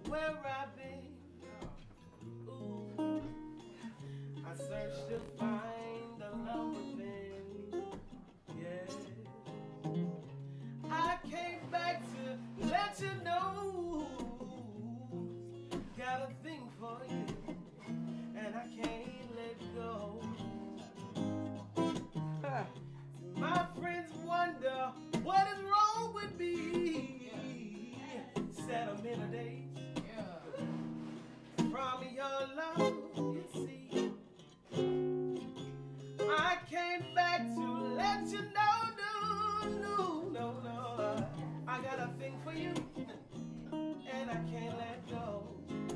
where I've been. Ooh, I searched to find the love within. Yeah, I came back to let you know. Got a thing for you, and I can't let go. My friends wonder what is wrong with me. Sentimental days from your love, you see. I came back to let you know, no. I got a thing for you, and I can't let go.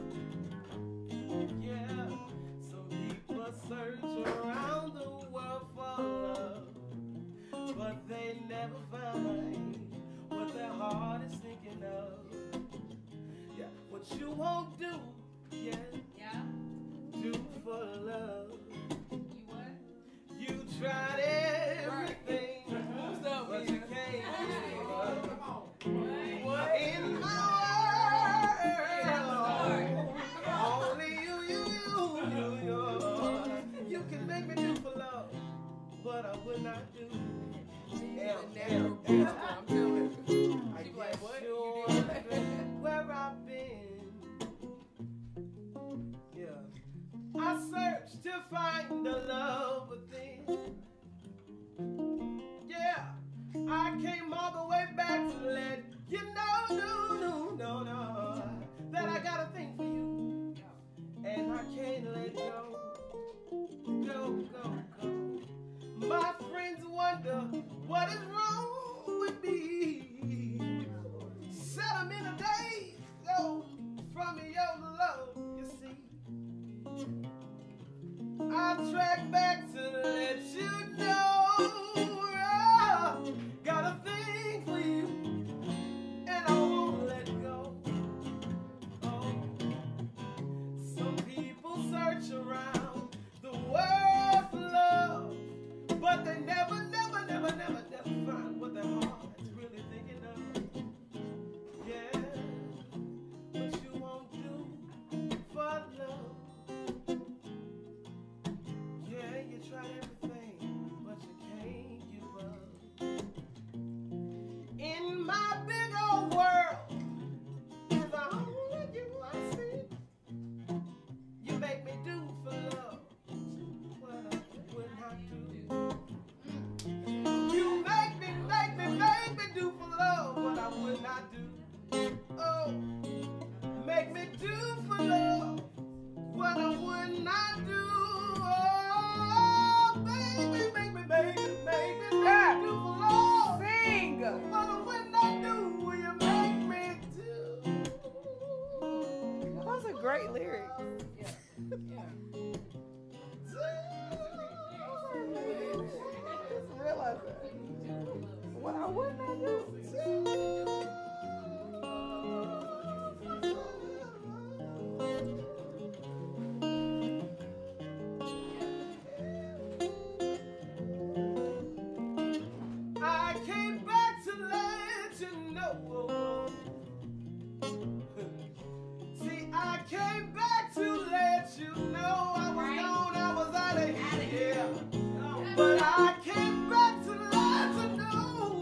Yeah, some people search around the world for love, but they never find what their heart is thinking of. Yeah, what you won't do, yeah, do for love. You what? You tried everything, but you can't give up. In my world, only you can make me do for love, but I would not do. I guess you're wondering where I've been. Yeah, I searched to find the love within. Yeah, I came all the way back to let you know, no, that I got a thing for you, and I can't let go. My friends wonder what is wrong with me. Sentimental days go from your love, you see. I track back to let you know. Got a thing for you, and I won't let go. Oh, some people search around the world for love, but they never find what their heart's really thinking of. Yeah, what you won't do for love. Yeah, you tried everything, but you can't give up. In my big old world, is a hole that you I see. You make me do for love what I would not do. You make me do for love what I would not do. Oh, make me do for love what I would not do. Oh, baby, make me do for love. Sing! What I would not do, will you make me do? Those are great lyrics. Yeah. Realize that. What I would not do. I came back to let you know. See, I came back to let you know I was gone, I was out of here. But I came back to let you know.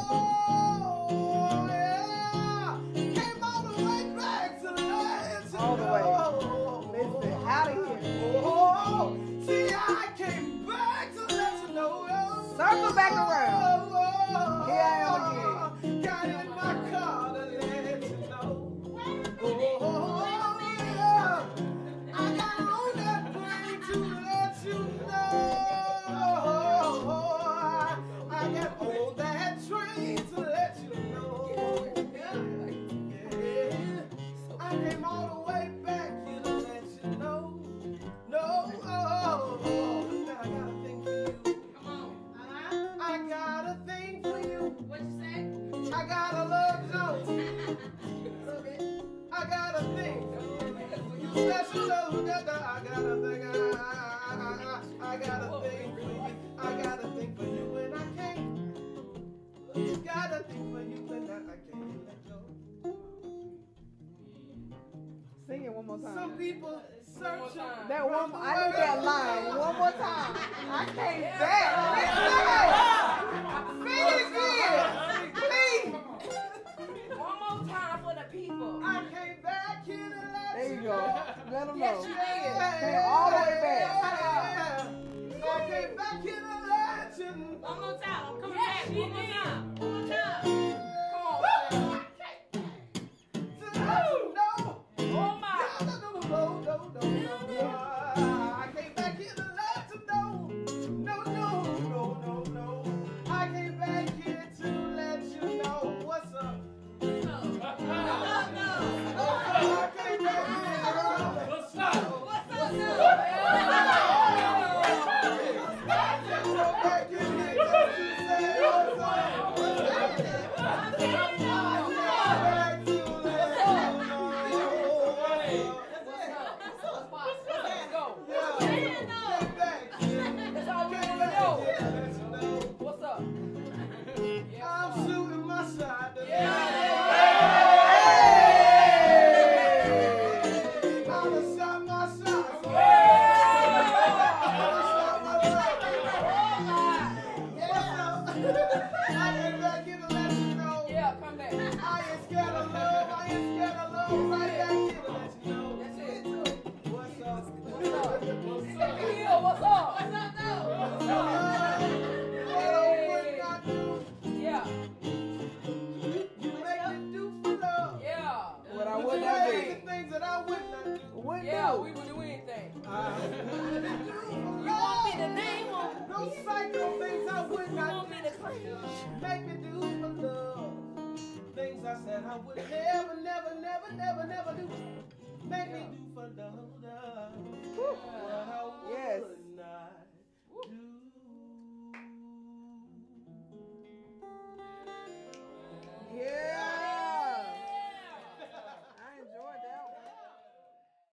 Oh, yeah. Came all the way back to let you All the way. know. Listen, out of here. Oh, see, I came back to let you know. Circle back around. Here I am again. Got in my car to let you know. Oh, yeah. I got on that plane to let you know. I got on that train to let you know. Yeah. I came all the way back here to let you know. No, that I got a thing for you. Come on. I got a thing for you. What you say? I got a love Jones. I got a thing. You special love, I got a thing. I got a thing for you. I got a thing for you, and I can't. Got a thing for you, and I can't let go. one more time. Some people searching. That one, I need that line. One more time. I can't stand. Sing it again, please. One more time for the people. I came back here to let There you you go. know. Let them Yes, know. you did. Came all the way back. I came back here to let you know. One more time. I'm coming back. One more time. One more time. Come on. To let you know. Oh my. No. I came back here to let you know. No. I came back here to let you know what's up. No. I came back here to let you know. What's up? I'm shooting my shot. I'm shot my shot. I came back here to let you know. Yeah, come back. I ain't scared of love. Right back here to let you know. That's it. What's up? Hill, what's up? What's up, What I would not do, Yeah. you make me do for love. Yeah. What I You would not make do. the things that I would not do. Wouldn't Yeah, do. we would do anything. I would do for You love. want me to name them? No psycho things I would You not want me do. to claim them? Make me do for love. Things I said I would never do. Make me do for love. What I would Yes.